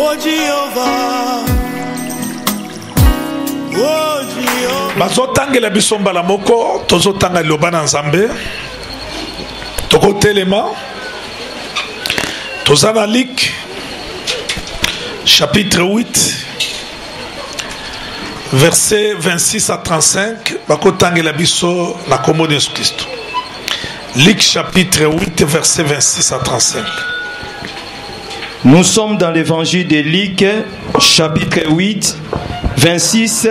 Oh Jehovah, oh Jehovah. Bazotangela bisomba la moko, tozotanga lobana nzambe. Toko telema. Tozana Luc, chapitre 8, verset 26 à 35. Bakotangela biso la commune de Christ. Luc chapitre 8, verset 26 à 35. Nous sommes dans l'évangile de Luc, chapitre 8, 26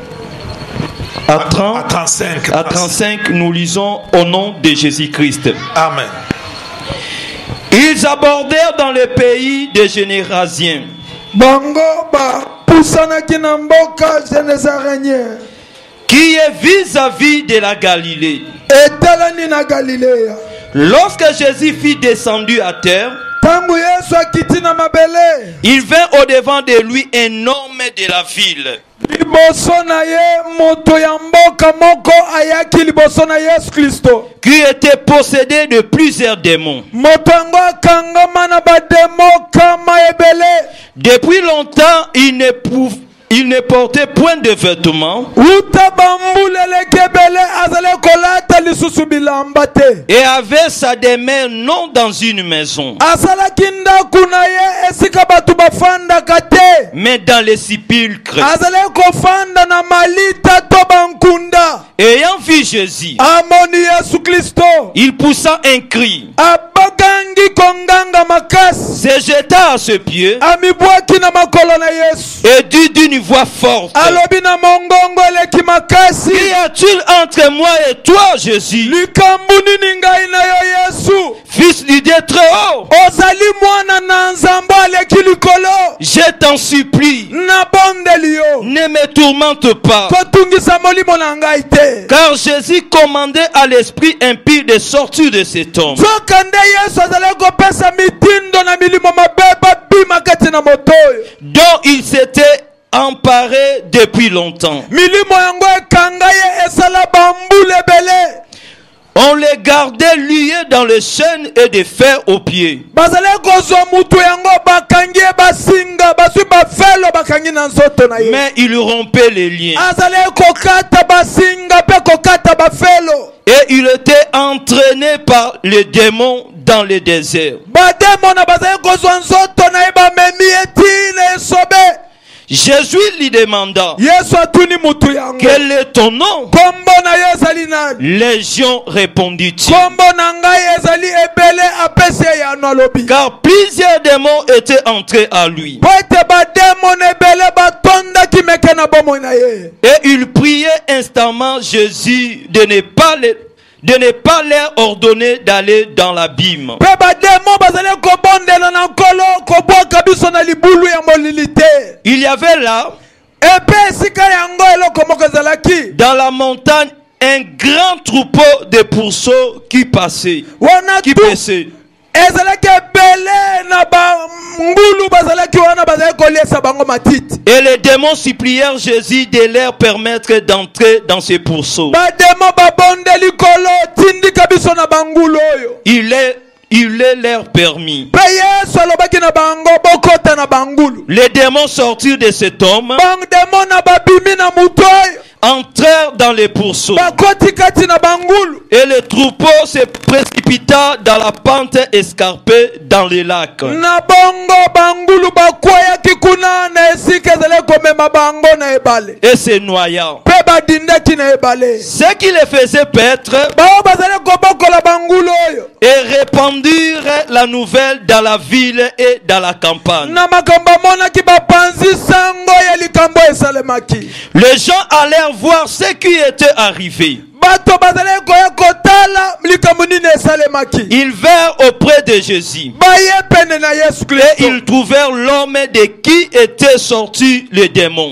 à 35. Nous lisons au nom de Jésus-Christ. Amen. Ils abordèrent dans le pays des Générasiens. Qui est vis-à-vis de la Galilée. Lorsque Jésus fut descendu à terre, il vint au-devant de lui un homme de la ville, qui était possédé de plusieurs démons. Depuis longtemps, il ne portait point de vêtements et avait sa demeure non dans une maison, mais dans les sépulcres. Ayant vu Jésus, il poussa un cri, se jeta à ses pieds et dit d'une voix forte, qu'y a-t-il entre moi et toi, Jésus, fils du Dieu très haut? Je t'en supplie, ne me tourmente pas. Car Jésus commandait à l'esprit impie de sortir de cet homme, dont il s'était emparé depuis longtemps. On les gardait liés dans les chaînes et des fers aux pieds. Mais il rompait les liens. Et il était entraîné par les démons dans le désert. Jésus lui demanda, quel est ton nom? Légion, répondit-il, car plusieurs démons étaient entrés à lui. Et il priait instamment Jésus de ne pas leur ordonner d'aller dans l'abîme. Il y avait là, dans la montagne, un grand troupeau de pourceaux qui passait, qui paissait. Et les démons supplièrent Jésus de leur permettre d'entrer dans ces pourceaux. Il est leur permis. Les démons sortirent de cet homme, entrèrent dans les pourceaux, et le troupeau se précipita dans la pente escarpée dans les lacs, et se noya. Ce qui les faisait paître et répandirent la nouvelle dans la ville et dans la campagne. Les gens allèrent voir ce qui était arrivé. Ils vinrent auprès de Jésus et ils trouvèrent l'homme de qui était sorti le démon,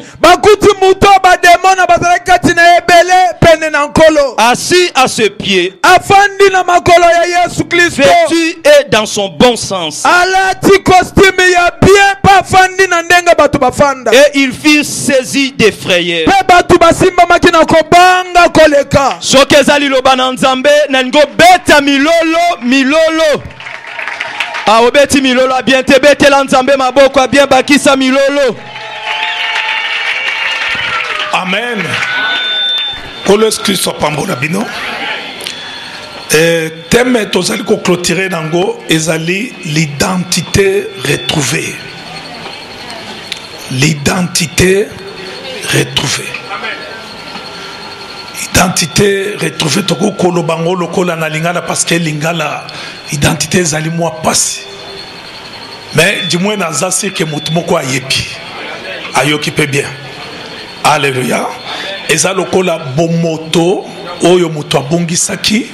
assis à ses pieds, vêtu et dans son bon sens. Et ils furent saisis de frayeur. Sokezali loba na nzambe na ngo beta milolo. Ah, obeti milolo, bien te bete lanzambe maboko, bien bakisa milolo. Amen. Kolos Christ pambola bino. Thème tozali ko clôturer nango ezali l'identité retrouvée. L'identité retrouvée. Identité retrouvée toko kolobango lokola na lingala parce que lingala identité ezali moi passé. Mais du moins naza c'est que mutu moko ayebi. Ayoki pe bien. Alléluia. Eza lokola bomoto oyo mutu abongisaki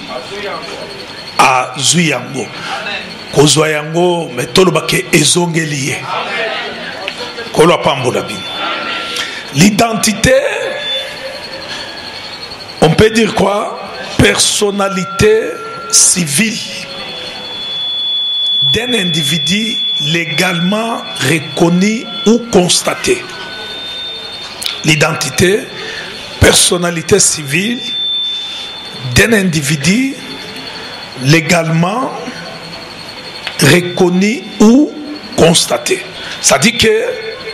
azwi yango. Kozwa yango metolobake ezongeli ye. Kolo pambola bino. L'identité, on peut dire quoi? Personnalité civile d'un individu légalement reconnu ou constaté. L'identité, personnalité civile d'un individu légalement reconnu ou constaté. Ça dit que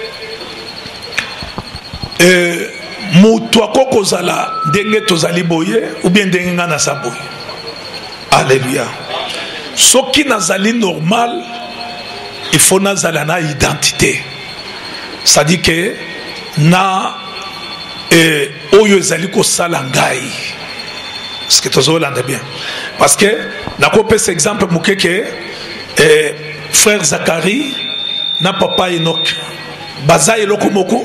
mutu akokozala ndenge tozali boye ou bien ndenge nga na saboye. Alléluia. Soki nazali normal, il faut nazala na identité. Ça dit que na oyo ezali ko sala ngai. Ce que tozolanda bien. Parce que nakopesa exemple mukeke frère Zacharie na papa Enoch baza eloko moko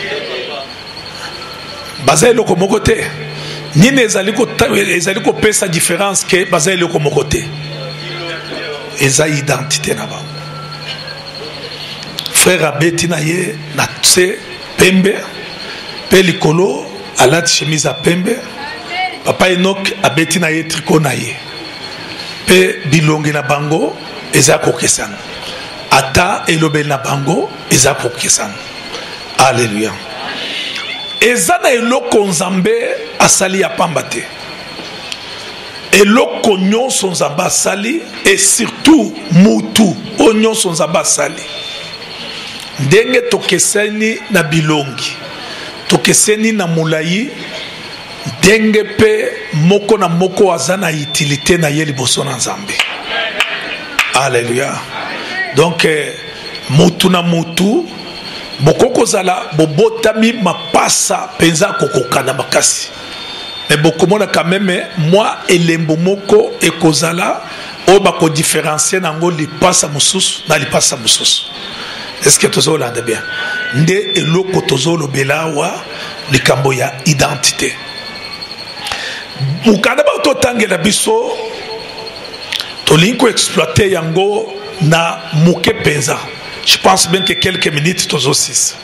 baza eloko moko te nini ezali ko pesa différence que baza eloko moko te eza identité na ba frère abeti na ye na tse pembe pe likolo alati chemise a pembe papa Enoch abeti na ye tricot na ye pe bilongi na bango eza kokesana ata elobeli na bango eza kokesana. Alléluia. Eza na eloko nzambe asali ya pamba te. Eloko nyonso nzambe asali et surtout mutu o nyonso nzambe asali. Ndenge tokesani na bilongi, tokesani na mulayi, ndenge pe moko na moko aza na utilité na ye liboso na nzambe. Alléluia. Donc mutu na mutu bokoko zala bobotami mapasa penza kokokana makasi. Mais bokomona quand même moi elembo moko ekozala o bako différencier nango lipasa mususu na lipasa mususu. Est-ce que tozo lande bien? Nde eloko tozo lobelawa likambo ya identité. Mukanda ba to tangela biso tolinko exploiter yango na muke penza. Je pense bien que quelques minutes tozo 6.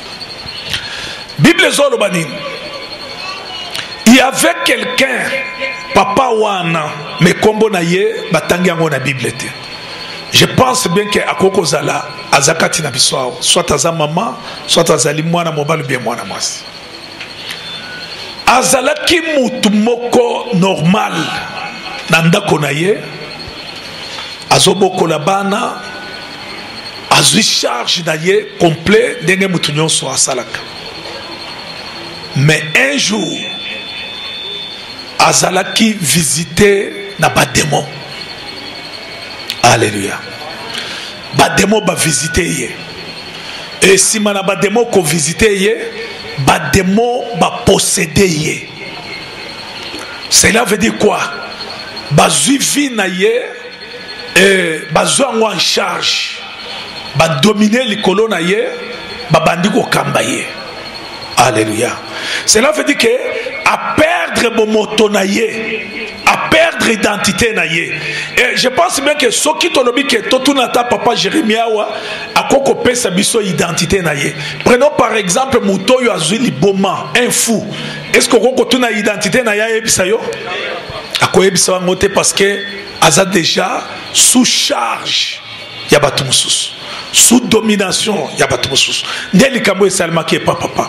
Bible zolo banine. Il y avait quelqu'un papa wana me kombo na ye batangi yango na Bible te. Je pense bien que akoko zala azakati na biso soit aza maman soit azali mwana mobali bien mwana mwasi. Azalaki mutu moko normal na ndako na ye azobokola bana azwi charge na ye complet ndenge mutu nyonso asalaka. Mais un jour azalaki visiter na bademo. Alléluia. Bademo ba visiter ye. Et si mana bademo ko visiter ye, bademo ba posséder ye. Cela veut dire quoi? Bazui vi na ye et bazui en charge. Ba dominer likolo na ye, ba bandi ko kamba ye. Alléluia. Cela veut dire que à perdre bon moto na ye, à perdre identité na ye. Et je pense bien que ce qui tolobi que totunata papa Jérémia wa akoko pesa biso identité na ye. Prenons par exemple muto yo azui liboma, un fou. Est-ce que koko tuna identité na ya ebisa yo? Ako ebisa wango te parce que aza déjà sous charge ya batu mususu. Sous domination ya batu mususu. Ndeli kambo esalma ki pa papa.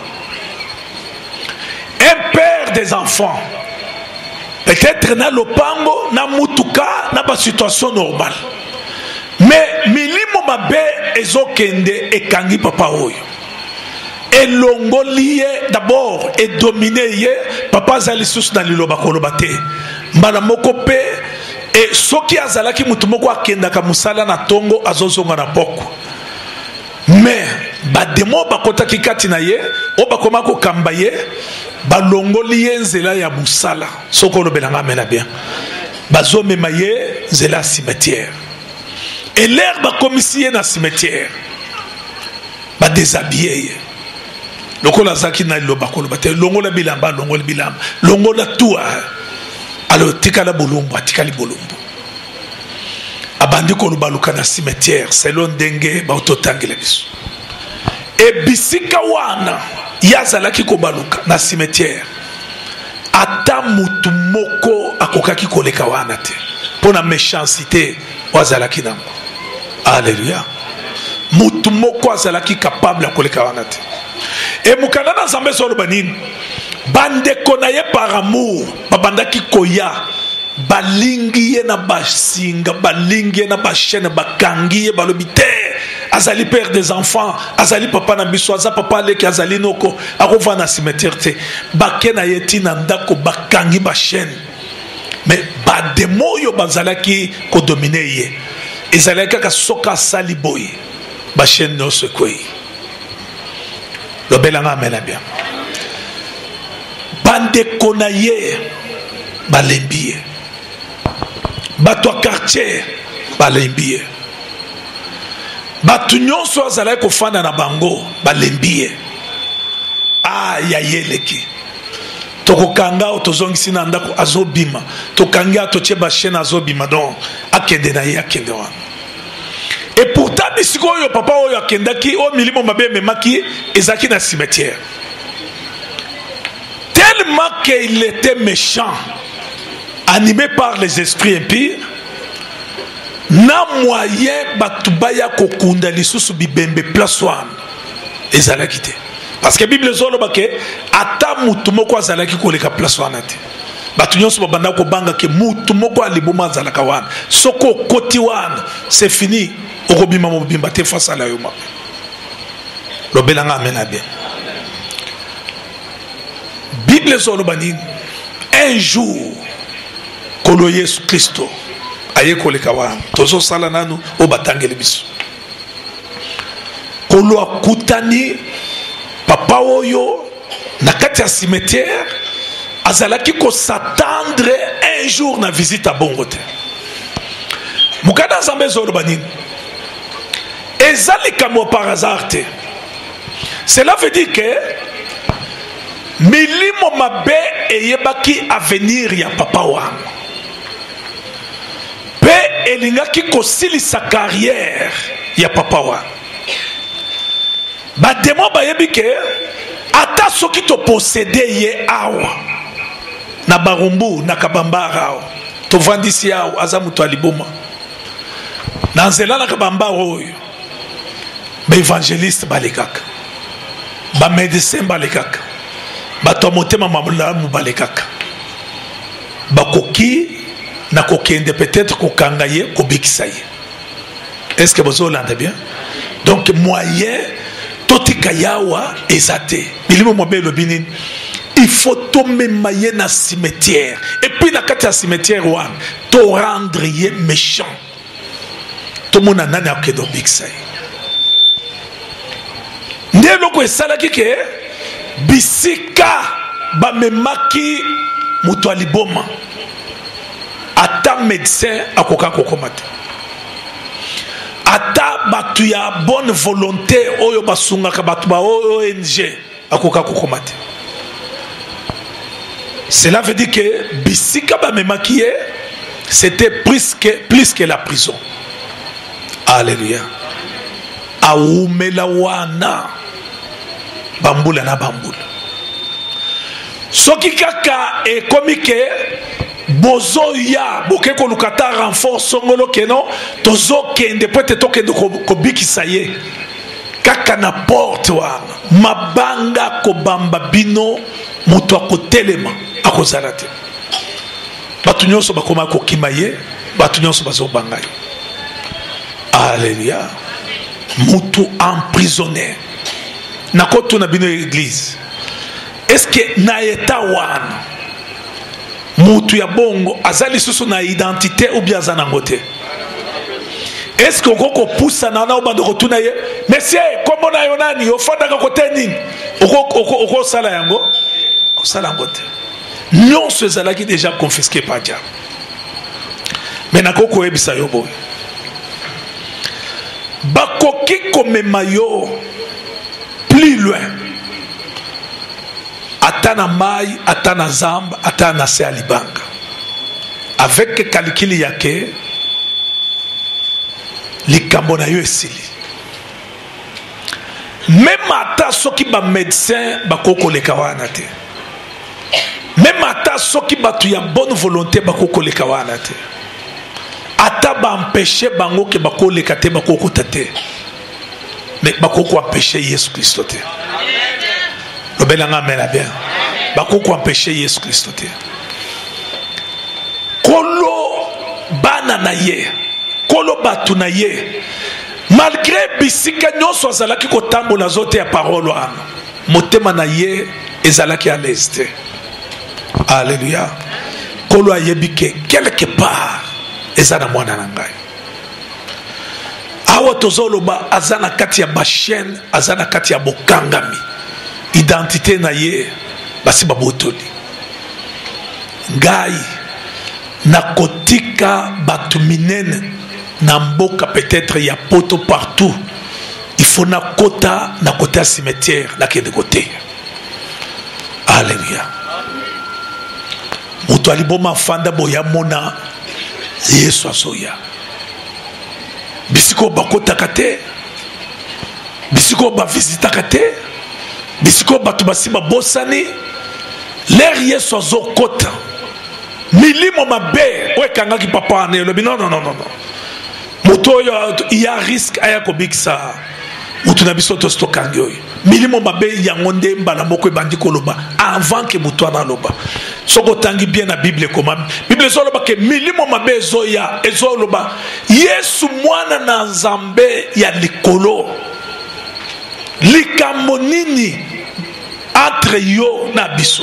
Un père des enfants, peut-être na lopango, na mutuka, na ba situation normale. mais milimo mabe ezokende ekangi papa oyo elongoli ye d'abord edomine ye papa azali lisusu na liloba koloba te mbala moko pe e soki azalaki mutu moko akendaka musala na tongo azozonga na poko mais bademo bakotaki kati na ye o bakoma kokamba ye balongoli ye nzela ya musala soko olobelanga amena bien bazomema ye nzela cimetière et l'air bakomisi ye na cimetière badéshabille ye lokola azaki na liloba koloba te longola bilamba longola bilamba longola tua alo tikala bolumbu atikali bolumbu abandi koloba luka na cimetière selon ndenge bautotangela biso e bisika wana yazalaki kobaluka na cimetière ata mutu moko akokaki koleka wana te pona méchanceté wazalaki nango. Alléluia. Mutu moko azalaki capable koleka wana te. Et mukana na Nzambe soloba nini bandeko na ye par amour babandaki koya balingi ye na basinga balingi ye na bashene bakangi ye balobi te azali père des enfants azali papa na biso aza papa leki azali noko akova na cimetière te bake na ye tina ndako bakangi bashene mais bademo yo bazalaki kodomine ye ezalaki kaka soka asali boye bashene nyonso ekweyi lobelanga amena bien bandeko na ye balembi ye bato ya quartier balembi ye bato nyonso azalaki kofanda na bango balembi ye ya yeleki tokokanga o tozongisi na ndako azobima tokangi atotie bashene azobima donc akende na ye akende wana et pourtant bisiko oyo papa oyo akendaki o milimo mabe ememaki ezalaki na cimetière tellement qu'il était méchant animé par les esprits impurs na moyen batubaya kokunda lisusu bibembe place wana ezalaki te parce que bible ezoloba ke ata mutu moko azalaki koleka place wana te bato nyonso babanda kobanga ke mutu moko aliboma azalaka wana soko okoti wana c'est fini okobima mobimba te face à la yo mabe lobelanga amena bien bible ezoloba nini un jour kolo Yesu Kristo aye koleka wana tozosala nanu o batangeli biso kolo akutani papa oyo na kati ya cimetière azalaki ko s'attendre un jour na visite à bongo te mukada Nzambe ezoloba nini ezali kamo par hasard te cela veut dire que milimo mabe eyebaki avenir ya papa wana pe elingaki kosilisa carrière ya papa wana bademo bayebi ke ata soki toposede ye awa na barumbu na kabambara awa tovandisi awa aza mutu aliboma na nzela na kabambara oyo baevangeliste balekaka bamédecin balekaka bato ya motema malamu balekaka bakoki na kokende peut-être kokanga ye kobikisa ye. Est-ce que vous entendez bien? Donc moyen totika yawa ezate bilimo mobe lobinin il faut tomber maye na cimetière et puis na kati ya cimetière wan to rendre ye méchant to mona nani akedo bikisa ye nde loko esalaki ke bisika bamemaki mutu aliboma ata médecin akoka kokoma te ata batu ya bonne volonté oyo basungaka batu ba ONG akoka kokoma te. Cela veut dire que bisika bamemaki ye c'était plus que la prison. Alléluia. Aumela wana bambula na bambula soki kaka ekomi ke bozo ya boke kolukata renforce ngolo keno tozo kende peut-être tokende kobikisa ye kaka na porte wana mabanga kobamba bino mutu akotelema akozala te batu nyonso bakoma kokima ye batu nyonso bazobanga ye. Alléluia. Mutu emprisonné. Nakoto na bino église. Est-ce que na eta wana mutu ya bongo azali susu na identité ou bien azana ngote? Est-ce que oko poussa na na obando kotuna ye? Monsieur, comment na yonani ofanda ka kote nini? Oko sala yango? Ko sala ngote. Non, ce zala qui déjà confisqué par diable. Mais nakoko ebisa yo boy. Bakoki komema yo plus loin. Atana mai, atana zamba, atana se alibanga. Avec calcul yake, likambo na yo esili. Même ata soki ba médecin bakoko leka wana te. Même ata soki batu ya bonne volonté bakoko leka wana te. Ata ba empêcher bango ke bako leka te bakoko tate. Mais bakoko empêcher Yesu Christ te. Le belanga mena bien. Bakoko empêcher Yesu Christ te. Kolo bana na ye. Kolo batu na ye. Malgré bisika nyonso azalaki kotambola zote ya parole wana. Motema na ye ezalaki à l'est. Alléluia. Kolo ayebike quelque part ezana mwana na ngai. Awa tozoloba azana kati ya bachaine, azana kati ya bokangami. Identité na ye basi babotoli. Ngai nakotika batu minene na mboka peut-être ya poto partout. Il faut na kota cimetière na kende côté. Alléluia. Mutu aliboma fanda boya mona Yesu asoya. Bisiko bakota kate. Bisiko ba visita kate. Bisiko batu basi ba bosani. L'air Yesu azokota. Milimo mabe wekanga ki papa ne lobi non. Moto il y a risque aya ko biksa. Mutu na biso to stokangi oyo. Milimo mabe yangonde mbala moko ebandi koloba avant que mutu ana loba. Soko tangi bien na Bible koma. Bible zo loba ke milimo mabe ezoya ezo loba Yesu mwana na Nzambe ya likolo. Likambo nini entre yo na biso.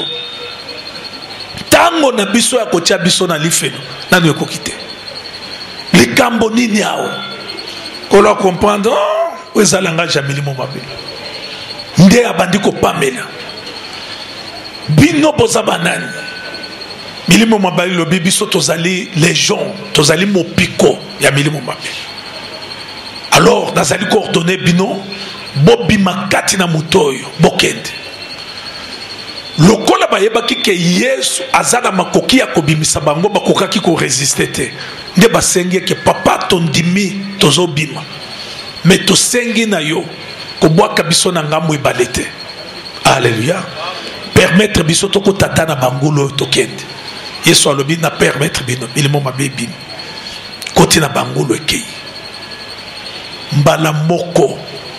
Tango na biso ya kotia biso na lifelo nani ekokite. Likambo nini awo. Kolo comprendre wezalanga jamilimo mabe. Nde abandi ko pamela. Bino boza banani. Milimo mabali lobi biso tozali légion, tozali mopiko ya milimo mabe. Alors nazali coordonner bino bobi makati na mutoyo bokende. Lokola bayebaki ke Yesu azana makoki ya kobimisa bango bakokaki ko résister te. Nde basengi ke papa tondimi tozobima. Mais to sengi na yo ko bwaka biso na ngambo ibalete. Alléluia. Permettre biso to ko tata na bangulo tokende. Yesu alobi na permettre bino bilimo mabebi. Koti na bangulo ekei. Mbala moko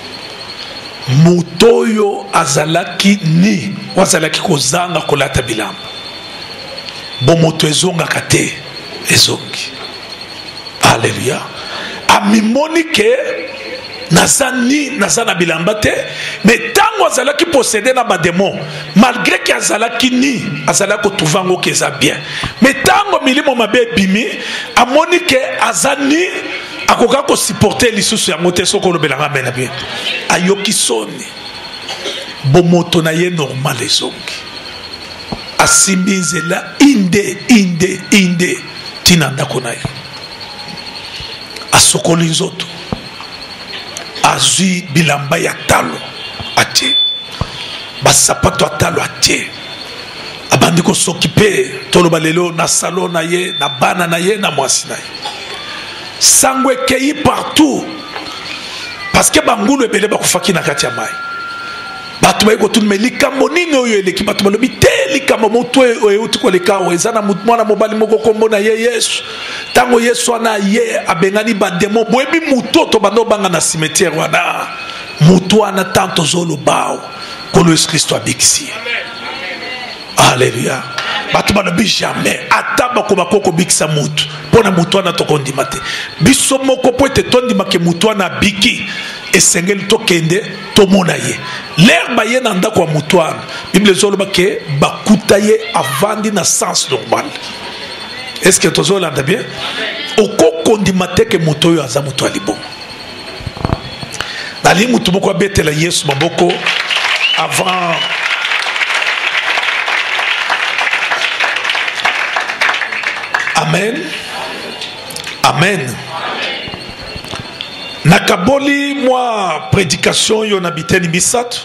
mutoyo azalaki ni wazalaki kozanga kolata bilamba. Bo moto ezonga kate ezongi. Alléluia. Amimoni ke nazana bilamba te, mais tango azalaki possédé na ba démon, malgré que azalaki ni azalaki tuvango ke za bien, mais tango milimo mabe bimi amoni ke azani akoka ko supporter lisusu ya mote soko lobelanga mena bien ayoki soni bomoto na ye normal ezongi asimbinzela inde tina ndako na ye asokoli nzoto azui bilamba ya talo atie basapato atalo atie abandi ko s'occuper toloba lelo na salon na ye na bana na ye na mwasi na ye sangwe kei partout parce que bangulu ebele bakufaki na kati ya mai batu baiko tunme likambo nini oyo eleki batu balobi te likambo moto oyo uti ko lekawo ezana mwana mobali moko kombo na ye Yesu tango Yesu ana ye abengani ba demo boyebi muto to bando banga na cimetière wana muto ana tanto zolo bao ko Yesu Kristo abikisi. Alléluia. bato balobi jamais ata bakoba koko bikisa mutu pona mutu wana tokondima te biso moko po ete tondima ke mutu wana biki esengeli tokende tomona ye l'air baye na ndako ya mutu wana bible ezoloba ke bakuta ye avandi na sens normal. Est-ce que tozolanda bien okokondima te ke mutu oyo aza mutu alibo nali mutu moko abetela Yesu maboko avant Amen. Amen. Nakaboli moi prédication yo nabiteni bisato.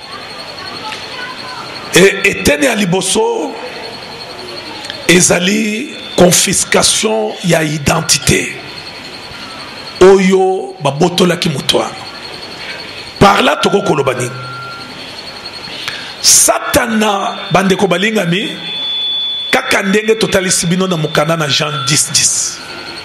Et eteni aliboso ezali confiscation ya identité. Oyo babotola ki mutwana. Par là toko kolobani. Satana bandeko balingami kaka ndenge totalisi bino na mukanda na Jean 10:10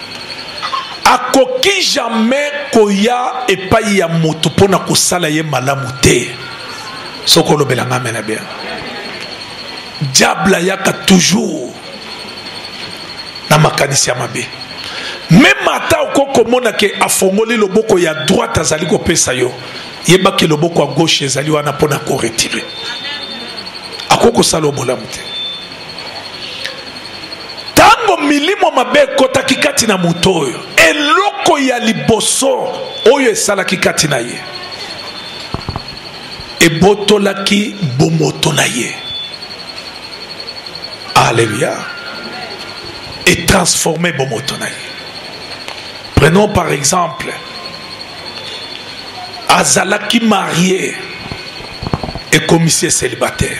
akoki jamais koya epai ya moto pona kosala ye malamu te soko lobelanga mena bien diable yaka toujours na makanisi ya mabe même ata okokomona ke afongoli loboko ya droite azali kopesa yo yebaki loboko ya gauche ezali wana pona koretire akokosala obolamu te tango milimo mabe kota kikati na muto oyo eloko ya liboso oyo esala kikati na ye ebotolaki bomoto na ye. Alléluia. Et transformer bomoto na ye. Prenons par exemple azalaki marié et commissaire célibataire,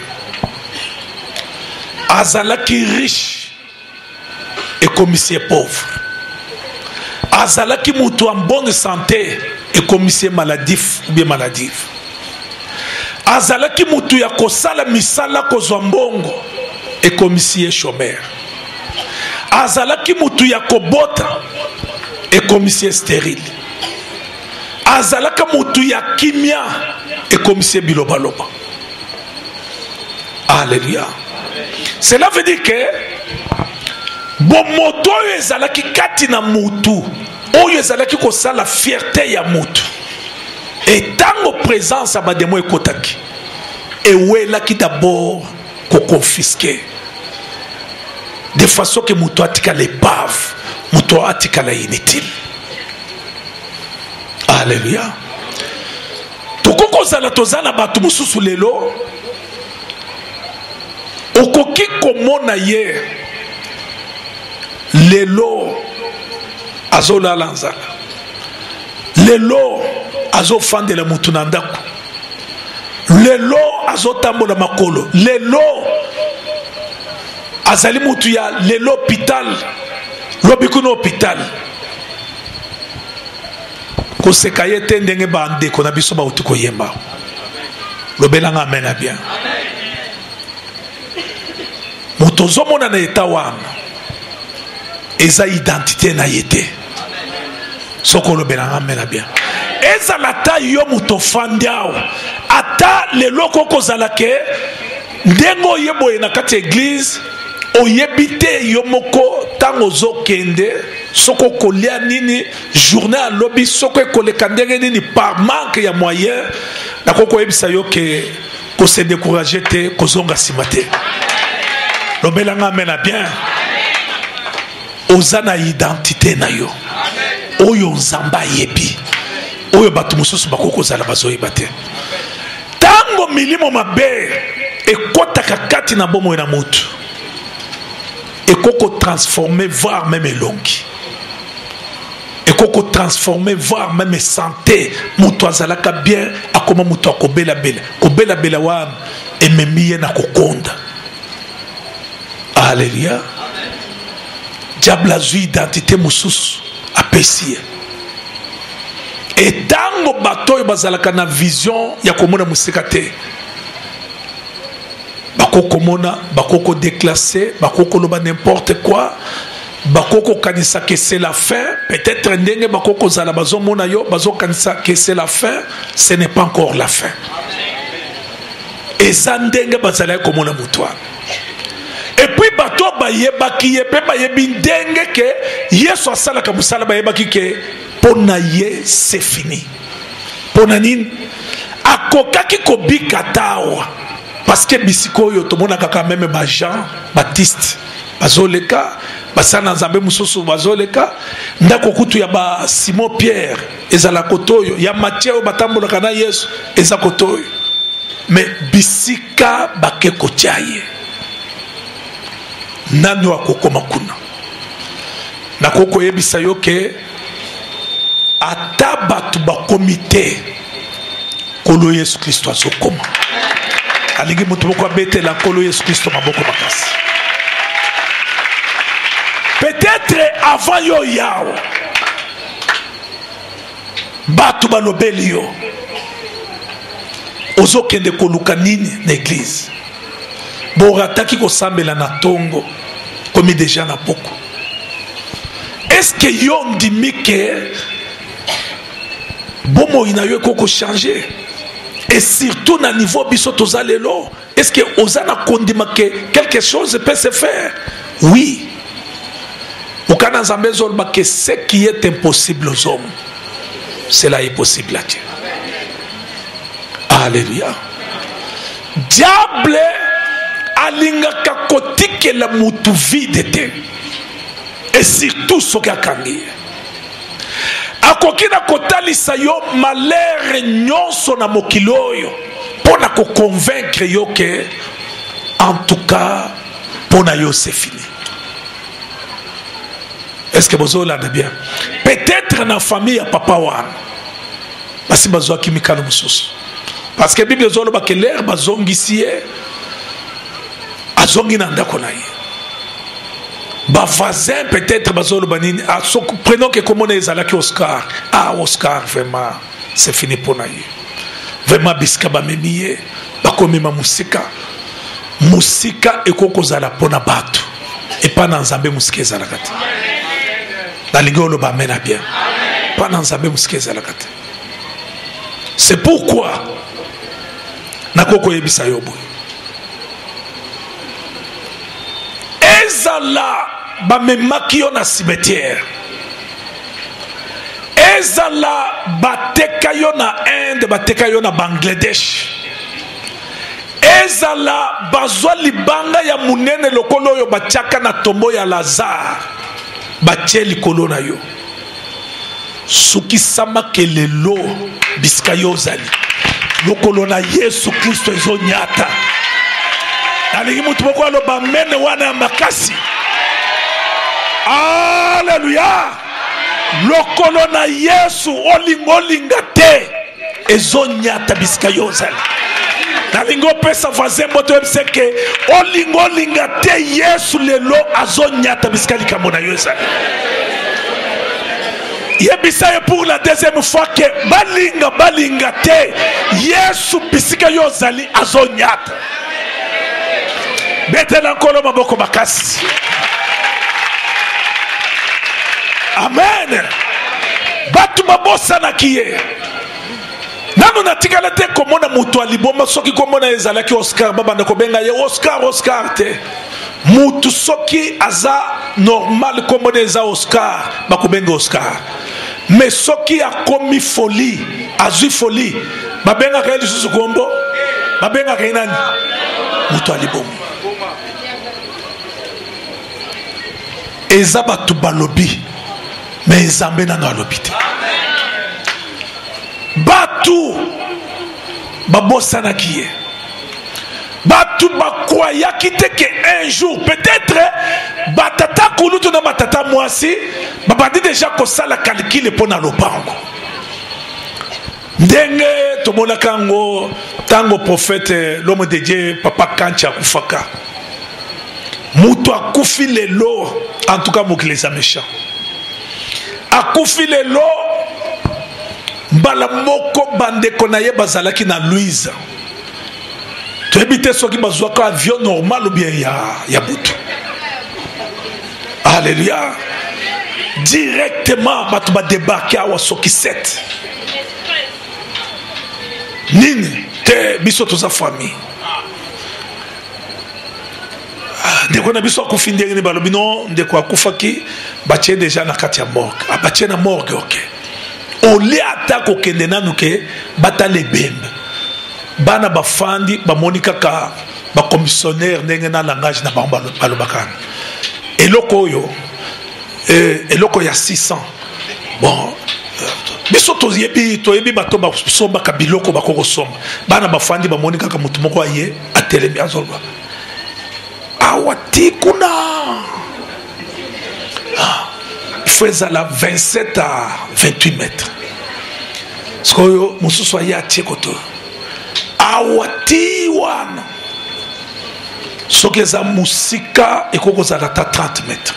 azalaki riche et commissaire pauvre, azalaki mutu en bonne santé et commissaire maladif ou bien maladif, azalaki mutu ya kosala misala kozwa mbongo et commissaire chômeur, azalaki mutu ya kobota et commissaire stérile, azalaka mutu ya kimia et commissaire bilobaloba. Alléluia. Cela veut dire que bomoto oyo ezalaki kati na mutu oyo ezalaki kosala fierté ya mutu etango présence ya bademo ekotaki ewelaki d'abord koconfisque de façon que mutu atikala épave, mutu atikala inutile. Alléluia. Tokokozala tozana batu mususu lelo okoki komona ye lelo azolala nzala, lelo azofandela mutu na ndako, lelo azotambola makolo, lelo azali mutu ya lelo hôpital lobi kuna hôpital koseka ye te ndenge bandeko na biso bauti koyemba lobelanga amen na bien. Mutu ozomona na eta wana eza identité na yete soko lobelanga amen na bien. Ezala ta yo mutu fandi awo ata lelo kokozala ke ndenge oyeboye na kati église oyebite yo moko tango zokende soko kolia nini journée à lobby soko koleka ndenge nini par manque ya moyen na koko yebisa yo ke ko se décourager te kozonga simate lobelanga mena bien ozana identité na yo oyo nzamba yebi oyo batu mususu bakoko zala bazoyeba te tango milimo mabe ekotaka kati na bomo na mutu ekoko transformer voire même elongi ekoko transformer voire même santé mutu azalaka bien akoma mutu akobela bela kobela bela wana ememiye na kokonda. Alléluia. Diable azwi identité mususu apesi etango bato oyo bazalaka na vision ya komona musika te bakoko mona bakoko déclassé bakoko loba n'importe quoi bakoko kanisa que c'est la fin peut-être ndenge bakoko zala bazo mona yo bazo kanisa que c'est la fin, ce n'est pas encore la fin. Eza ndenge bazala komona mutwa Et puis bato bayebaki ye pe bayebi ndenge ke Yesu asalaka musala bayebaki ke pona ye c'est fini. Pona nini akokaki kobika tawa parce que bisiko yo tomona kaka même ba Jean Baptiste bazoleka basana nzambe mususu bazoleka ndako kutu ya ba Simon Pierre ezala kotoyo ya Matthieu batambola kana Yesu eza kotoyo mais bisika bakeko tiaye nani akokoma kuna nakoko yebisa yo ke ata batu bakomite kolo Yesu Kristo azokoma alingi mutu moko abetela kolo Yesu Kristo maboko makasi. Peut-être avant yo yao batu balobeli yo ozokende koluka nini na église borataki kosambela na tongo komi déjà na poko. Est-ce que yo ndimi ke bomo ina yo koko changer et surtout na niveau biso tozalelo est-ce que ozana kondima ke quelque chose peut se faire? Oui. Ukana nzambe zolba que ce qui est impossible aux hommes cela est possible à Dieu. Alléluia. Diable alingaka kotikela mutu vide te et surtout soki akangi akoki na kotalisa yo malere nyonso na mokili oyo pona ko convaincre yo ke en tout cas pona yo c'est fini. Est-ce que vous avez bien? Peut-être dans la famille à papa wan basi bazwa kimikalo mususu parce que Bible zoloba ke l'air bazongisi azongi na ndako na ye ba voisin peut-être bazoloba nini prenons que comme on est ezalaki Oscar Oscar vraiment c'est fini pour na ye vraiment bisika ba memiye bakomema musika ekoko zala pona batu et pas na nzambe musika ezalaka te. Bien. C'est pourquoi nakoko yebisa yobo ezala bamemaki yo na cimetière ezala bateka yo na Inde bateka yo na Bangladesh ezala bazwa libanga ya munene lokolo oyo batiaka na tombo ya Lazare batie likolo na yo suki sama kelelo bisika yo zali lokolo na Yesu Kristo ezonyata alingi mutu moko aloba mene wana makasi. Alléluia. Lokolo na Yesu olingolinga te ezonyata bisika yo zali nalingo pesa voisin moto mseke olingolinga te Yesu lelo azonyata bisika likambo na yo zali yebisa pour la deuxième fois que balinga te Yesu bisika yo zali azonyata betela nkolo maboko makasi. Amen. Batu mabosa na kiye nanu natikala te komona mutu aliboma soki komona ezalaki Oscar babanda kobenga ye Oscar te mutu soki aza normal komona eza Oscar bakobenga Oscar mais soki akomi folie azui folie babenga ka lisusu kombo babenga ka nani mutu aliboma eza batu balobi mais ezambe nano alobi te batu babosana kiye batu bakwayaki te ke un jour peut-être batata kulutu na batata mwasi babandi déjà kosala calcul pona lopango ndenge tomonaka yango tango prophète l'homme de Dieu papa Kanchi akufaka mutu akufi lelo en tout cas mokili eza méchant akufi lelo mbala moko bandeko na ye bazalaki na Louise toyebi te soki bazwaka avion normal ou bien ya butu. Alléluia. Directement batu badébarke awa soki 7 nini te biso toza famille. ndeko na biso akufi ndenge ni balobi non ndeko akufaki batie déjà na kati ya morgue batie na morgue ok ole ata kokende nanu ke bata lebembe bana bafandi bamoni kaka bacommissionnaire ndenge na langage na bango balobakana eloko oyo eloko ya 600 bon biso toyebi bato basombaka biloko bakokosomba bana bafandi bamoni kaka motu moko aye atelemi azoloba awa ti kuna il faut ezala 27 à 28 mètres sikoyo mosusu aye atie koto awa ti wana soki eza mosika ekokozala ata 30 mètres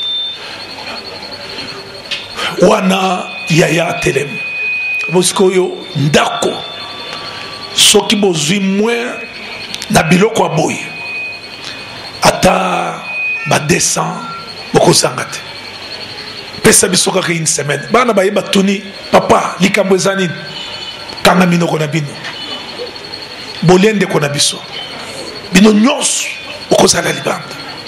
wana yaya atelemi mosika oyo ndako soki bozwi mwe na biloko aboye ata ba 200 bokozanga te pesa biso kaka une semaine bana bayeba tuni papa likambo eza nini kanga minoko na bino bolie ndeko na biso bino nyonso okozala libanda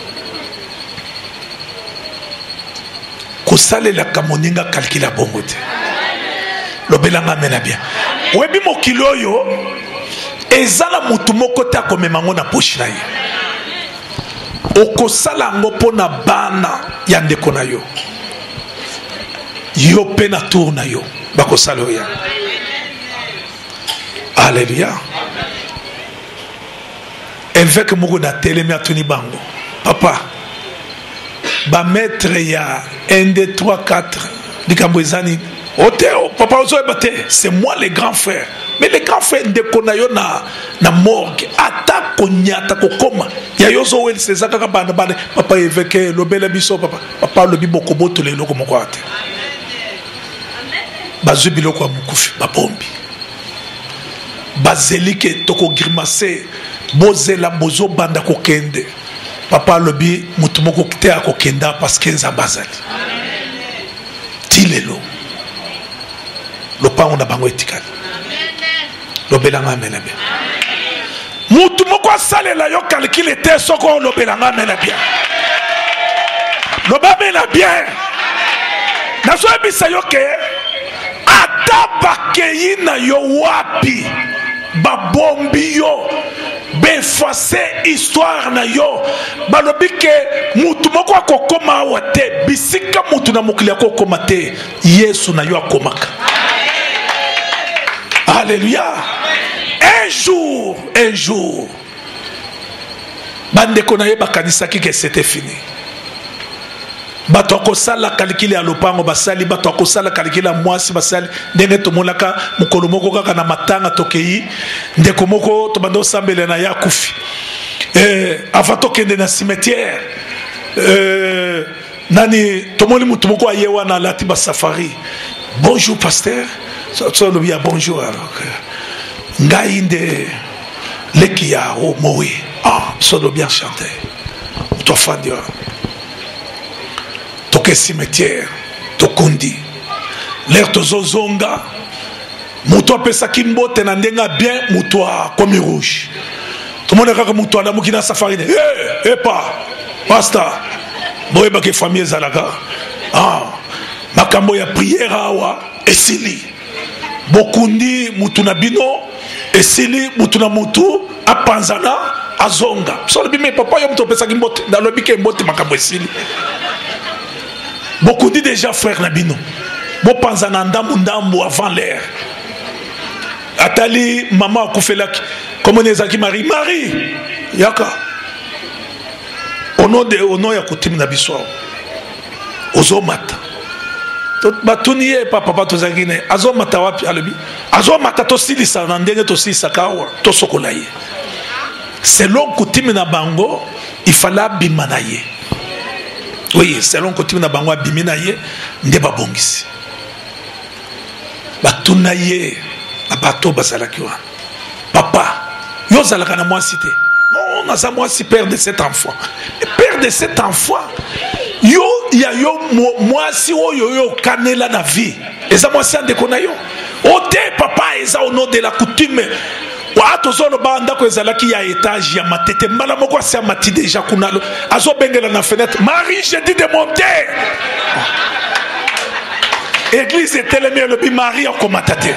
kosalelaka moninga kalkila bongo te lobelanga amena bien oyebi mokili oyo ezala motu moko te akomema ngo na poshi na ye okosala yango mpo na bana ya ndeko na yo yo mpe na tour na yo bakosala oyo alleluya évêque moko na telemi atuni bango papa bametre ya 1 2 3 4 likambo ezani oteo papa ozoyeba te c'est moi le grand frère mais le grand frère ndeko na yo na morgue ata konyata kokoma ya yo ozowelisa eza kaka bana papa évêque lobela biso papa lobi bokobotola eloko moko ate bazwi biloko ya mokufi babombi bazeli ke tokogrimase bozela bozobanda kokende papa alobi mutu moko te akokenda parce que nzambe azali ti lelo lopango na bango etikali lobelanga amena bien mutu moko asalela yo calcule te soko lobelanga amena bien lobamena bien nazoyebisa yo ke ata bakei na yo wapi babombi yo befase histoire na yo balobi ke mutu moko akokoma awa te bisika mutu na mokili akokoma te yesu na yo akomaka alléluia un jour bandeko na ye bakanisaki ke c'était fini bato akosala kalikili ya lopango basali bato akosala kalikili ya mwasi basali ndenge tomonaka mokolo moko kaka na matanga tokei ndeko moko tobanda osambela na ye akufi avant tokende na cimetière nani tomoni mutu moko aye wana alati basafari bonjour pasteur solobi ya bonjour alors ngai nde leki ya mowe solobi enchanté tofandi toke cimetière tokundi l'air tozozonga mutu apesaki mbote na ndenga bien mutu akomi rouge tomone kaka mutu alamuki na safari ne epa pasta boyebaki famille ezalaka makambo ya prière awa esili bokundi mutu na bino esili mutu na mutu apanzana azonga solobi me papa yo mutu apesaki mbote nalobi ke mbote makambo esili beaucoup dit déjà frère Nabino bopanza na ndambu avant l'air atali maman akufelaki comme on ezaki Marie yaka au nom ya kutimi na biso ozomata batuniye papa tozangine azomata wapi alobi azomata tosilisa na ndenge tosilisa kawa tosokola ye selon kutimi na bango il fallait bimana ye. Oui, selon coutume na bango abimi na ye nde babongisi batuna ye bato bazalaki wana papa yo zalaka na mwasi te non naza mwasi père de cet enfant père de cet enfant yo ya yo mwasi oyo yo kanela na vie eza mwasi andeko na yo ote papa eza au nom de la coutume wa tozolo banda ko ezalaki ya étage ya matete mbala moko asa mati déjà kunalo azo bengela na fenêtre Marie j'ai dit de monter. Église était le bi Marie akomatate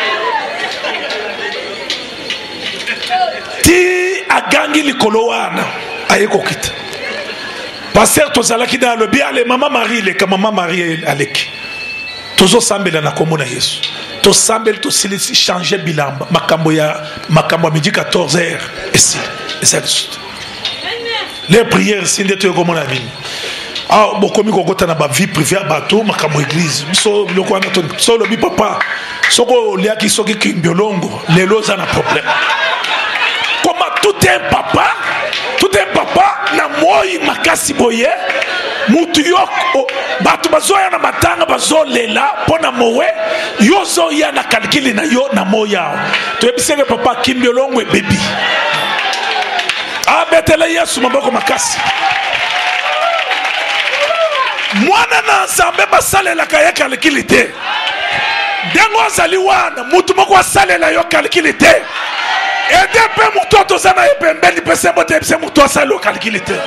ti agangi likolo wana ayekokita pasteur tozalaki dans le bi ale mama Marie le mama Marie aleki tozo sambela na komona Yesu to sambel to silisi changer bilamba makambo ya midi 14h ici c'est juste les prières sinde to komona bini ah bokomi kokota na ba vie privée à bateau makambo église so biloko wana to so lobi papa soko liaki soki kimbiolongo lelo za na problème comme tout un papa na moi makasi boye mutu yoko batu bazoya na matanga bazolela pona mowe yozo ya na calcule na yo na moya to ebisenge papa kimbiolongo baby abetela Yesu maboko makasi mwana na nzambe basalela kaya calcule te dengo azali wana mutu moko asalela yo calcule te ede pe mutu tozana epembeli pese bote pese mutu asalo calcule te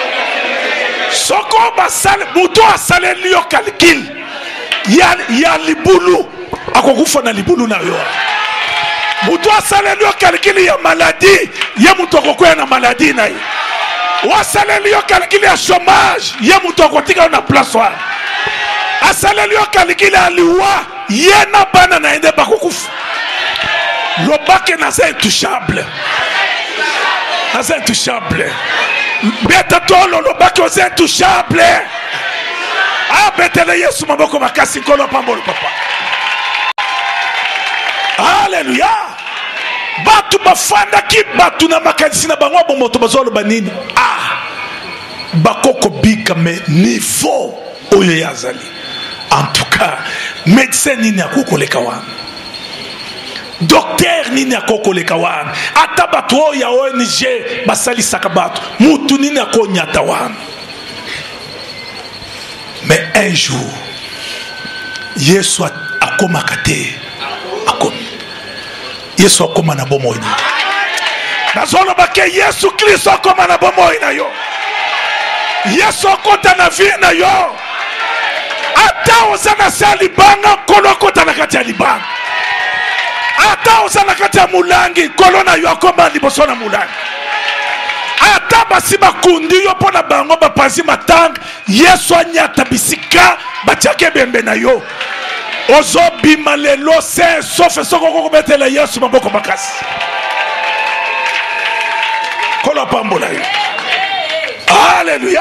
soko basale mutu asaleli yo calcule ya libulu akokufa na libulu na yo mutu asaleli yo calcule ya maladie ye mutu akokuya na maladie na ye wasaleli yo calcule ya chômage ye mutu akotika na place wana asaleli yo calcule ya liwa ye na bana na ende bakokufa lobake naza intouchable beta tolo lobake oza intouchable abetele Yesu maboko makasi nkolo pambolo papa Alléluia batu bafandaki batu na makanisi na bango bomoto bazoloba nini bakoko bika me niveau oyo yazali en tout cas médecin nini akokoleka wana docteur nini akokoleka wana ata bato oyo ya ONG basalisaka bato mutu nini akonyata wana mais un jour Yesu akomaka te akomi Yesu akoma na bomoi na nazoloba ke Yesu Kristo akoma na bomoi na yo Yesu akota na vie na yo ata ozana sa libanga kolo akota na kati ya libanga ata ozana kati ya mulangi kolo na yo akoma liboso na mulangi ata basi bakundi yo pona bango bapanzi matanga Yesu anyata bisika batiake bembe na yo ozo bima lelo se sauf soko kokobetela Yesu maboko makasi kolo pambola yo Alléluia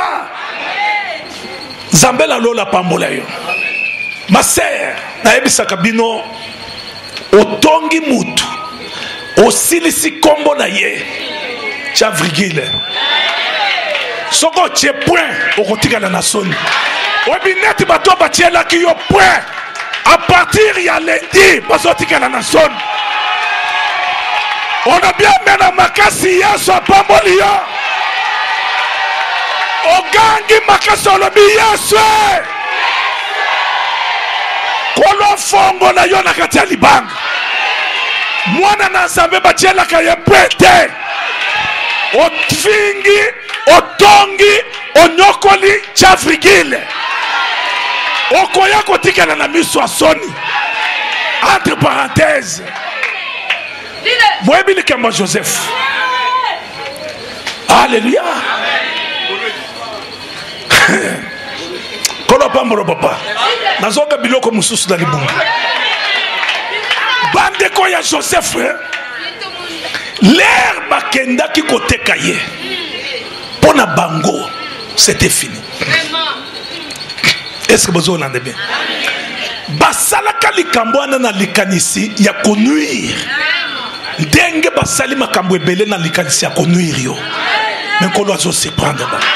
Zambela lola pambola yo ma sœur na ebisaka bino otongi mutu osilisi kombo na ye chavrigile soko tie point okotikala na soni obineti bato batielaki yo point à partir ya lundi bazotikala na soni on a bien mena makasi Yesu apamboli yo ogangi makasi olobi Yesu kolo fongo na yo na kati ya libanga mwana na nzambe batielaka ye pete otfingi otongi onyokoli chavrigile okoya kotikala na miso ya soni entre parenthèses moyebi likambo Joseph Alléluia kolo pambolo papa nazoka biloko mususu na libunga bandeko ya Joseph l'air bakendaki koteka ye pona bango c'était fini. Est-ce que vous entendez bien? Basalaka likambo wana na likanisi ya konuire ndenge basali makambo ebele na likanisi ya konuire yo mais kolo azo se prendre ba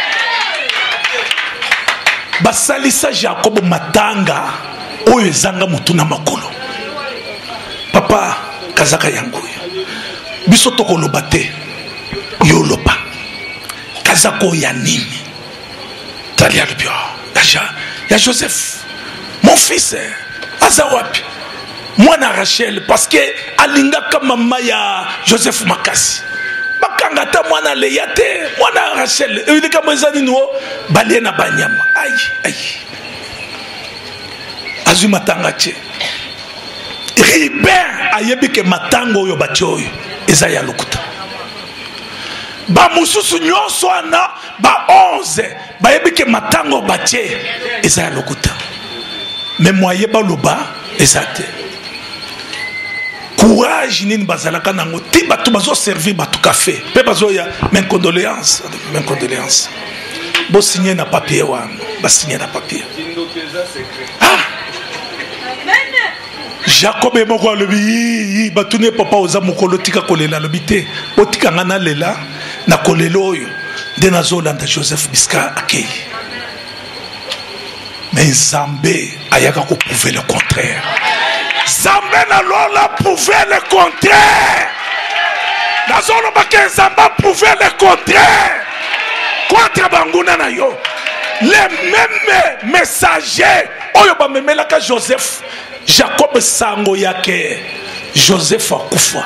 basalisa Jacob matanga oyo ezanga mutu na makolo papa kazaka yangu biso tokoloba te yo loba kazako ya nini talia le bio ya Joseph mon fils azawapi Moi na Rachel parce que alingaka mama ya Joseph Makasi. Bakangata moi na Léate, moi na Rachel. Et il ka mwezani no balé na banyama. Aïe. Azu matangache. Ribert ayebi ke matango oyo batioyo eza ya lokuta. Ba mususu nyonso ana ba 11 bayebi ke matango batie eza ya lokuta. Mais moye ba loba ezate. Courage nini bazalaka nango ti bato bazo servir bato café pe bazo ya mes condoléances bo signer na papier wana ba signer na papier Jacob et moko lobi batune papa oza mokolo tika kolela lobi te otika ngana lela na kolelo oyo de nazolanda Joseph Biska akei mais Zambé ayaka ko prouver le contraire. Zambé na lola prouver le contraire. Nazolo bake Zamba prouver le contraire. Contre banguna na yo. Les mêmes messagers oyo ba memelaka Joseph Jacob sango yake Joseph akufa.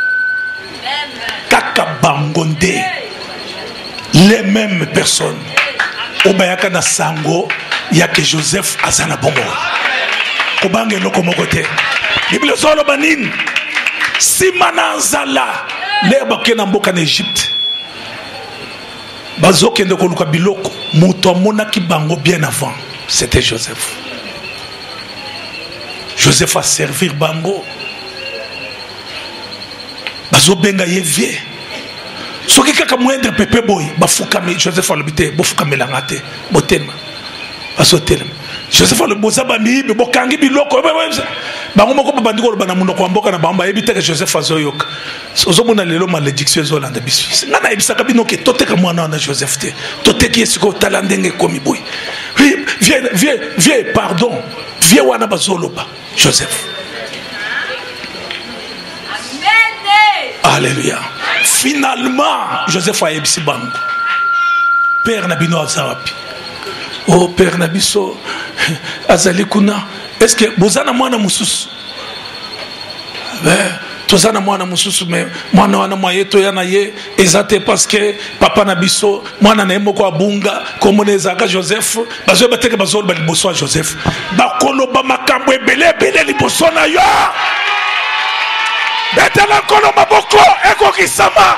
Kaka bangonde. Les mêmes personnes obayaka na sango yake Joseph azana bongo. Kobange loko mokote. Bible zolo banin. Simana nzala. Leba kena mboka na Egypte. Bazoke ndeko luka biloko. Muto mona ki bango bien avant. C'était Joseph. Joseph a servir bango. Bazo benga yevie. Soki kaka moindre pepe boy. Bafukame Joseph a l'habité. Bofukame langate. Botema. Bazo telema. Joseph a le boza bami be bokangi biloko bango moko bandiko bana munoko mboka na bamba ebita ke Joseph azoyoka ozomona lelo malédiction ezolanda biso ngana ebisaka binoke toteka mwana na Joseph te toteki esiko talandenge komi boy viens pardon viens wana bazoloba Joseph. Alléluia. Finalement Joseph a ebisi bango père na bino azawapi. Oh père Nabiso azali kuna est-ce que bozana mwana mususu tozana mwana mususu mais mwana wana mwayeto yana ye ezate parce que papa Nabiso mwana na moko abunga komoneza ka Joseph bazo bateke bazo ba liboso a Joseph bakolo ba makambo ebele liboso na yo betela kolo maboko eko kisama.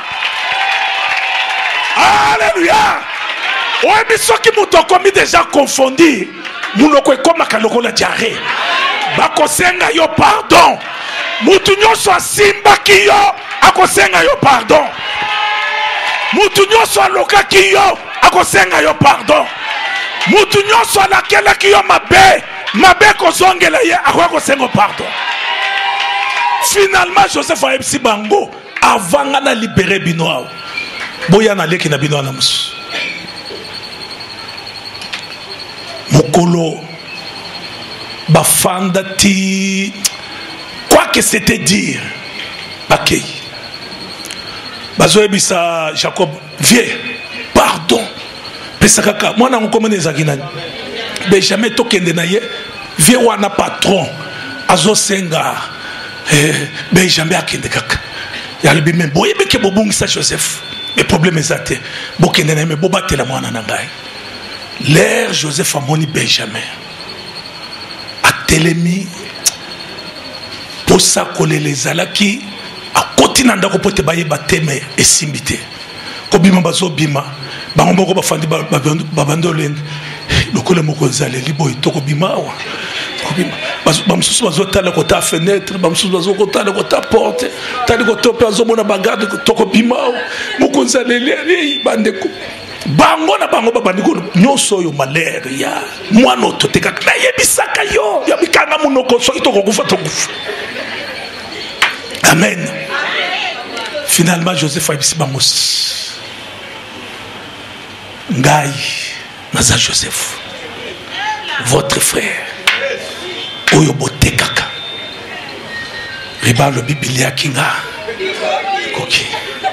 Alléluia. Ouais, mais ce qui m'a commis déjà confondu, mounoko e comme kaloko la diarrhée. Bakosenga yo pardon. Mutunyo so simba ki yo, akosenga yo pardon. Mutunyo so loka ki yo, akosenga yo pardon. Mutunyo so lakela ki yo mabe kozongela ye, akosenga pardon. Finalement Joseph a ebisi bango avant na libérer binoa. Boya na leki na binoa na musu. Mokolo bafanda ti quoi que c'était dire bakei bazoebisa Jacob viens pardon pesakaka mwana ngokomene ezaki Benjamin tokende na ye viens wana patron azosenga Benjamin akende kaka yalobi même boyebe ke bobungisa Joseph mais problème ezate bokende na me bobatela mwana na ngai. L'air Joseph amoni Benjamin a telemi posa kolele zalaki a kotina ndako pote baye bateme esimbite ko bima bazo bima bango moko bafandi babandolende lokole moko zaleli boy toko bima wa ko bima bamsusu bazo tala ko ta fenêtre bamsusu bazo ko tala ko ta porte tali ko tope azo mona bagarde toko bima moko zaleli bandeko bango na bango babandiko nyoso yo malere ya mwana toteka na yebisaka yo ya bikanga munoko so itoko kufa tokufa. Amen. Finalement Joseph a ebisi bango ngai naza Joseph votre frère oyo botekaka riba lo biblia kinga koki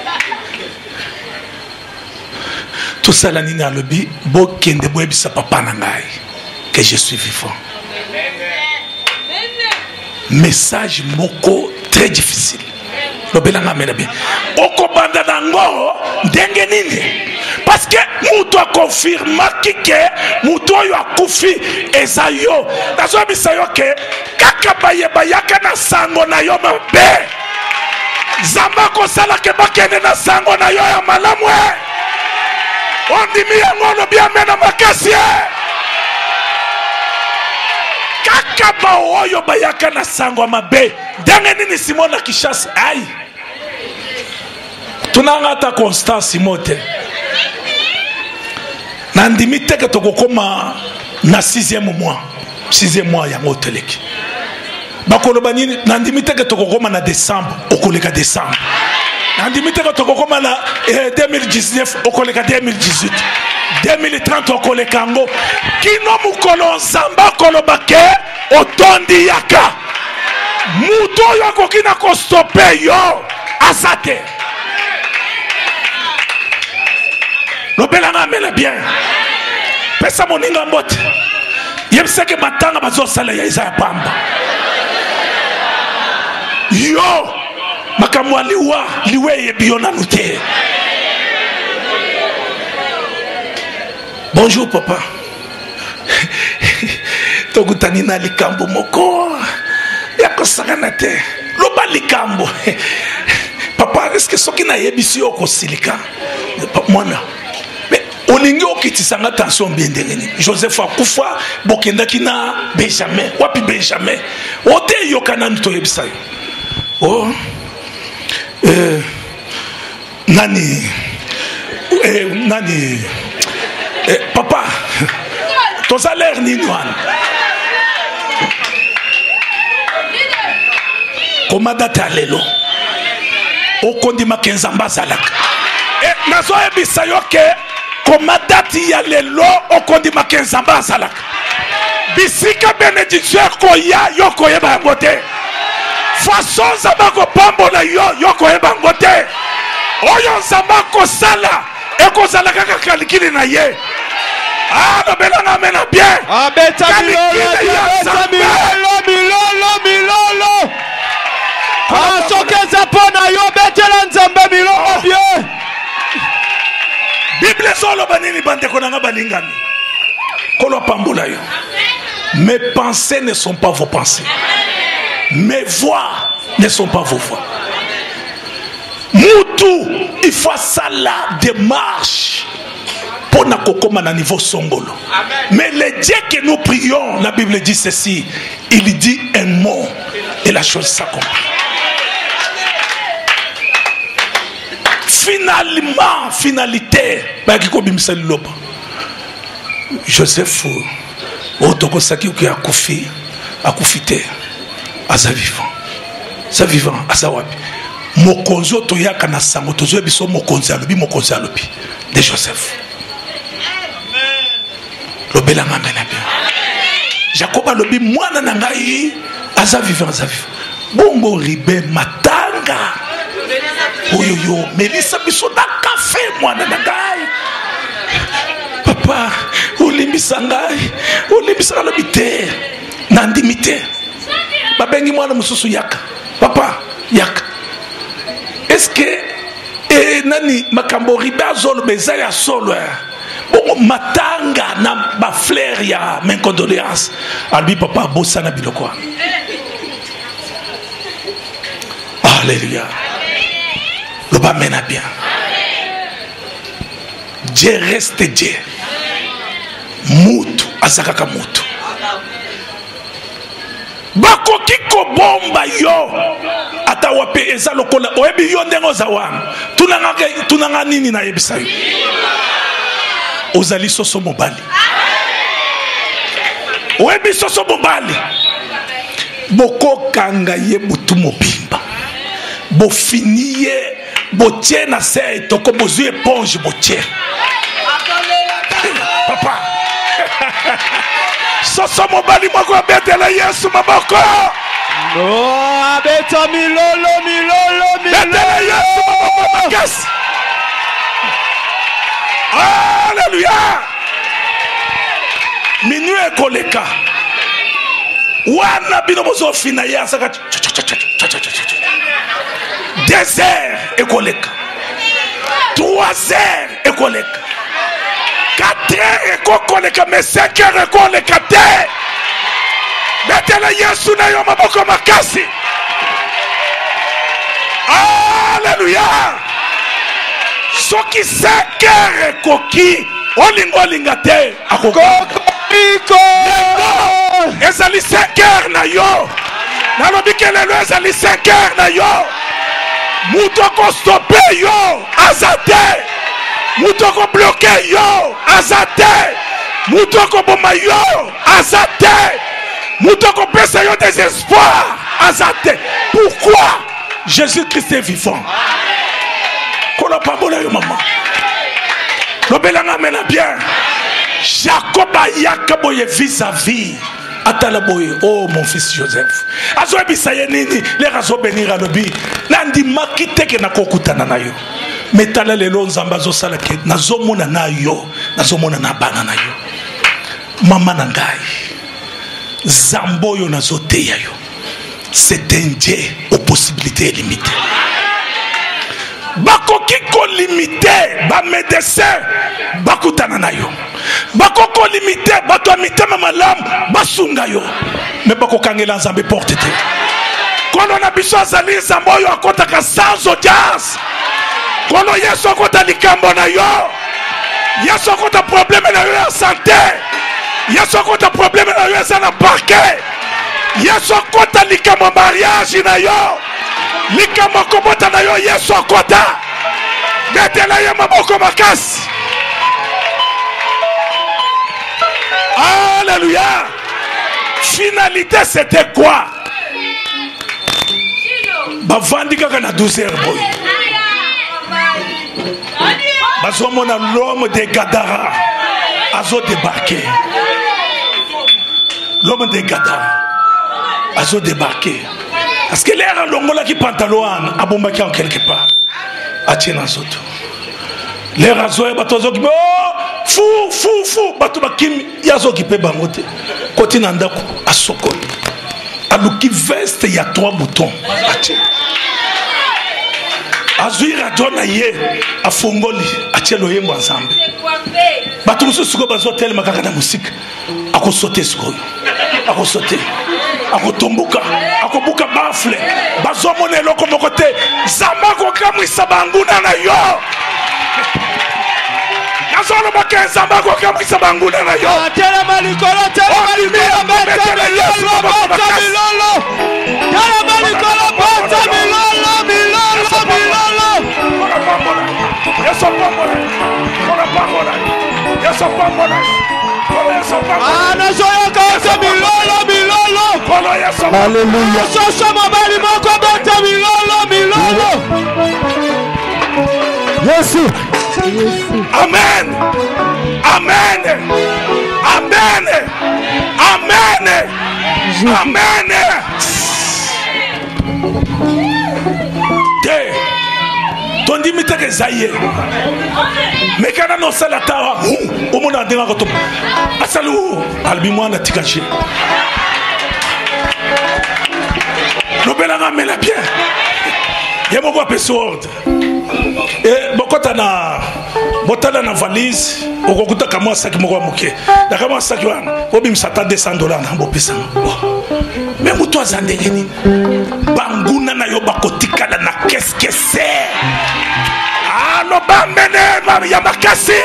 tout ça la nina lobi bo kende bo ebisa papa na ngai que je suis vivant message moko très difficile. Lobelanga mena bien. Okobanda nango ndenge nini? Parce que mutu a confirma que mutu oyo akufi eza yo. Nazo bisa yo ke kaka bayaka na sango na yo mabe. Zamba ko sala ke bakene na sango na yo ya malamu. Ondimi yango no bien mena makasi. Kaka ba oyo bayaka na sango mabe. Ndenge nini Simona Kishasa ai. Tunangata Constance Simote. Nandimi teke tokokoma na 6e mois. 6e mois ya ngoteleki. Bakoloba nini nandimi teke tokokoma na décembre, okoleka décembre. Nandimi teke tokokoma na 2019, okoleka 2018. 2030 okoleka ngo. Kino mukolo nzamba koloba ke otondi yaka. Muto yako kina ko stopper yo azate. Lobelanga mela bien. Pesa moninga mbote. Yebiseke matanga bazo sala ya Isaiah pamba. Yo makamwa liwe yebiona nute. Bonjour papa. Tokutani na likambo moko. Yako sagana te. Loba likambo. Papa, est-ce que soki na yebisi oko silika? Mwana. Olingi okitisanga tension bien ndengeni. Joseph akufa bokendaki na Benjamin. Wapi Benjamin? Ote yokana nto yebisa. Oh. Nani? Papa. Toza l'air ni noan. Komada talelo. Okondi makenzamba zalaka. Nazo yebisa yoke komadati ya lelo okondi makenzamba zalaka. Bisika benediction koya yoko yeba ngote. Façon zabako pambo na yoko yeba ngote. Oyo zabako sala eko zalaka kalikili na ye. Ah, no belanga mena bien. Abeta milolo. Ah, sokeza pona yo betela nzambe milolo bien. Bible solo banini bande konanga balingami. Kolo pambola yo. Mes pensées ne sont pas vos pensées. Mes voix ne sont pas vos voix. Mutu, il faut ça la démarche pour na kokoma na niveau songolo. Mais le Dieu que nous prions, la Bible dit ceci, il dit un mot et la chose s'accomplit. Finalement, finalité, Joseph, Otoko Saki qui a akufite, asa vivant. Sa vivant, asa wapi. Mokonzo toyaka na sango, tozo biso mokonzi alobi de Joseph. Lobela mamela bien. Jacob alobi mwana na ngai asa vivant. Bongo ribe matanga. Oyoyo, Melissa biso na café mwana na ngai. Papa, olimbisa lobi te. Nandimi te. Babengi mwana mususu yaka. Papa, yaka. Est-ce que nani makambo ribe azolo beza ya solo bongo matanga na ba fleur ya men condoléance. Albi papa bossa na biloko. Alléluia. Le bas mène bien. Dieu reste Dieu. Mutu, azakaka mutu. Bakoki ko bomba yo. Ata wape eza lokola. Oebi yo ndengo zawang. Tunanga nini na yebisa yo. Ozali soso mobali. Oebi soso mobali. Boko kanga ye butu mobimba. Bo finiye. Botier na sei toko bozu éponge botier. Papa. Soso mobali moko betela Yesu maboko. No, abeta milolo. Betela Yesu maboko makasi. Alléluia. Minuit koleka. wana bino bozo fina ya saka 2 heures ekoleka 3 heures ekoleka 4 heures ekoleka mais 5 heures ekoleka te betela Yesu na yo maboko makasi. Alléluia. Soki 5 heures ekoki olinga te akoko ezali 5 heures na yo nalobi ke lelo ezali 5 heures na yo mutu akostope yo aza te mutu akobloke yo aza te mutu akoboma yo aza te mutu akopesa yo désespoir aza te. Pourquoi? Jésus-Christ est vivant. Kola pambola yo maman lobelanga mena bien. Jacob ayaka boye vis-à-vis atala boye. Oh mon fils Joseph azo ebisa ye nini le razo benir alobi nandi makiteke na kokutana na yo metala lelo nzamba zo sala ke nazomona na yo nazomona na bana na yo mama na ngai zambo yo nazoteya yo. C'est un Dieu aux possibilités limitées. Bakoki ko limité ba médecin bakutana na yo bakoko limité bato amitema malam basunga yo mais bakokangela nzambe porte te kono na biso azali nzambe oyo akotaka sans audience kono Yesu akota likambo na yo Yesu akota problème na yo ya santé Yesu akota problème na yo ya na parquet Yesu akota likambo mariage na yo likambo kobota na yo Yesu akota betela ye maboko makasi. Alléluia. Finalité c'était quoi? Bavandi kaka na 12 heures boy bazomona l'homme de Gadara azo débarqué. L'homme de Gadara azo débarqué parce que l'air longola qui pantalon abombaki en quelque part atiena soto l'air azo e bato azo fou bato bakimi yazo kipe bangote koti na ndako asokoli aluki veste ya 3 boutons atie azui radio na ye afongoli atie loyembo ensemble bato mususu ko bazo telema kaka na musique akosote sikoyo akosote akotomboka akobuka bafle bazomona eloko moko te zamba kokamwisa banguna na yo nazolo bake zamba kokamwisa banguna na yo telema likolo telema likolo bata milolo bata milolo telema likolo bata milolo Yesu pambola kona pambola Yesu pambola anazoya kata milolo Alléluia. Soso mabali moko bata milolo Yesu. Amen. Amen. Amen. Amen. Amen. Te tondi mitake zaye mekana no sala tawa o mona denga ko to asalu albi mwana tikache no belanga mela bien yemo ko pesord e bokota na botala na valise okokuta kama saki moko muke na kama saki wana obim sata $200 na bopesa mais muto azande nini banguna na yo bakotikala na qu'est-ce que c'est alo bamene ya makasi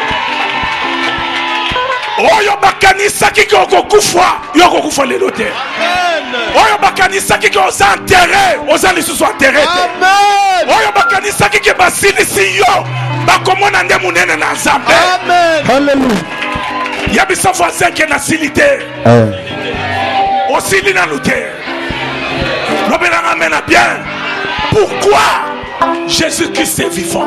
oyo bakanisa kiki okokufa yo okokufa lelo te oyo bakanisa kiki oza enterré oza lisusu enterré te oyo bakanisa kiki basilisi yo bakomona nde munene na nzambe Hallelujah. yabisa voisin ke na silite osili na lute lobelanga mena bien. Pourquoi Jésus-Christ est vivant?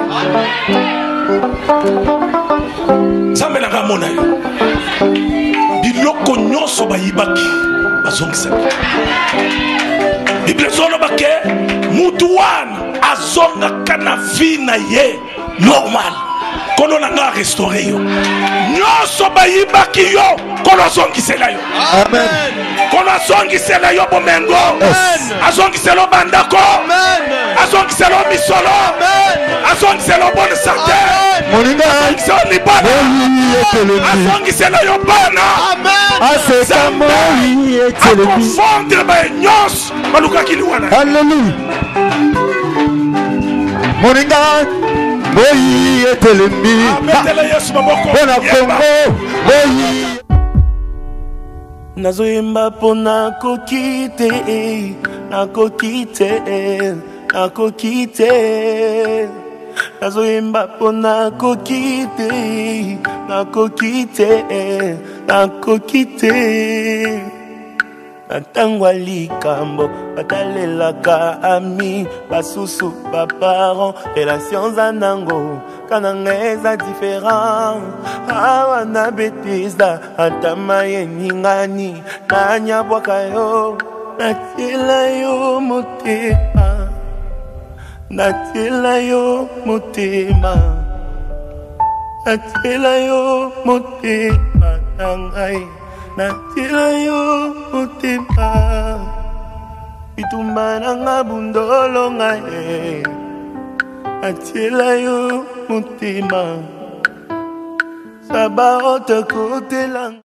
Zambelanga mona yo biloko nyonso bayibaki bazongisaki Bible zoloba ke mutu wana azongaka na vie na ye normal Kolo nanga restauré yo. Nyonso bayibaki yo, kolo zongisela yo. Amen. Kolo zongisela yo bomengo. Amen. Azongisela bandako. Amen. Azongisela misolo. Amen. Azongisela bonne santé. Moninga. Azongisela libana. Azongisela yo bana. Amen. Aseka moi etelemi. Confondre ba nyos baluka kiliwana. Alléluia. Moninga moi etelemi. Metela Yesu maboko. Bona Kongo moi. Nazoyemba pona kokite, nakokite, nakokite. Nazoyemba pona kokite, nakokite, nakokite. Natangwa likambo, batalelaka ami, basusu, baparents, relations anango, kanangeza différent. Awa na betisa, atama yeningani, nanya wakayo, natila yo motema, natila yo motema, natila yo motema, nangai. Natila yo motema, bitumba nanga bundolo ngae. Natila yo motema, sabarote kote lang.